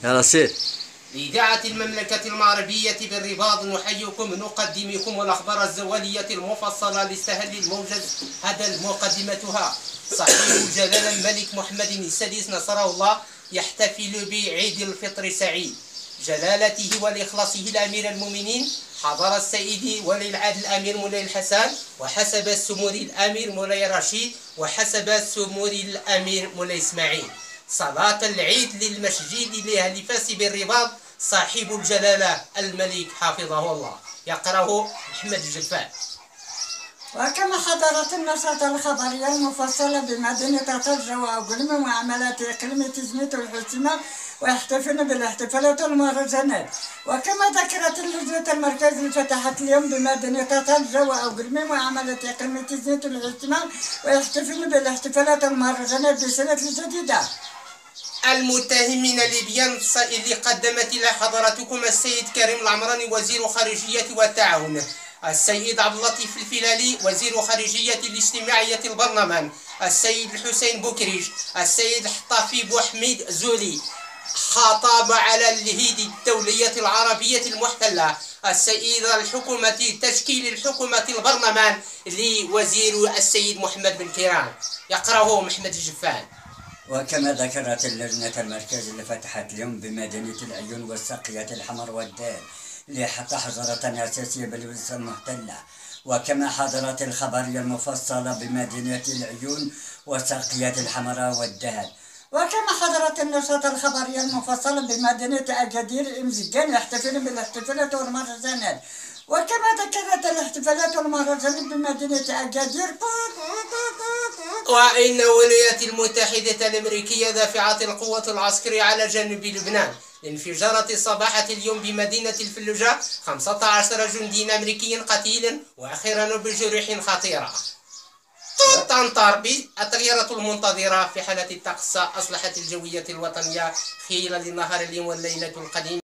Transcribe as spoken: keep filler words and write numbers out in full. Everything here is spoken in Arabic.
يا رشيد. لإذاعة المملكة العربية بالرباط نحييكم نقدمكم الأخبار الزوالية المفصلة لاستهل الموجز. هذا مقدمتها. صاحب الجلالة الملك محمد السادس نصره الله يحتفل بعيد الفطر سعيد. جلالته ولإخلاصه الأمير المؤمنين حضر السيد ولي العهد الأمير مولاي الحسن، وحسب السموري الأمير مولاي رشيد، وحسب السموري الأمير مولاي إسماعيل صلاة العيد للمسجد لأهل فاس بالرباط صاحب الجلالة الملك حفظه الله. يقرأه محمد الجفان. وكما حضرت النشرة الخبرية المفصلة بمدينة طنجة وأقلم وعملات إقليم تزميت الحسيمة ويحتفلون بالاحتفالات والمهرجانات. وكما ذكرت اللجنة المركز اللي فتحت اليوم بمدينة طنجة وأقلم وعملات إقليم تزميت الحسيمة ويحتفلون بالاحتفالات والمهرجانات بسنة الجديدة. المتهمين الليبيين اللي قدمت إلى حضراتكم السيد كريم العمراني وزير خارجية والتعاون، السيد عبد اللطيف الفلالي وزير خارجية الاجتماعية البرلمان، السيد الحسين بوكريج، السيد حطافي بوحميد زولي خاطب على الهيد الدولية العربية المحتلة، السيد الحكومة تشكيل الحكومة البرلمان لوزير السيد محمد بن كيران. يقرأه محمد الجفان. وكما ذكرت اللجنة المركز اللي فتحت اليوم بمدينة العيون والساقية الحمر والدال اللي حتى حجرة أساسية بالولاية المحتلة. وكما حضرت الخبرية المفصلة بمدينة العيون والساقية الحمراء والدال. وكما حضرت النشرة الخبرية المفصلة بمدينة أكادير إمزجان يحتفلون بالاحتفالات والمهرجانات. وكما ذكرت الاحتفالات والمهرجانات بمدينة أكادير. وإن الولايات المتحدة الأمريكية دافعت القوة العسكرية على جنوب لبنان انفجارات صباحة اليوم بمدينة الفلوجة خمسة عشر جندي أمريكي قتيلا وأخيرا بجروح خطيرة. تنطر بالطيارة المنتظرة في حالة الطقس أصلحت الجوية الوطنية خلال نهار اليوم والليلة القديم.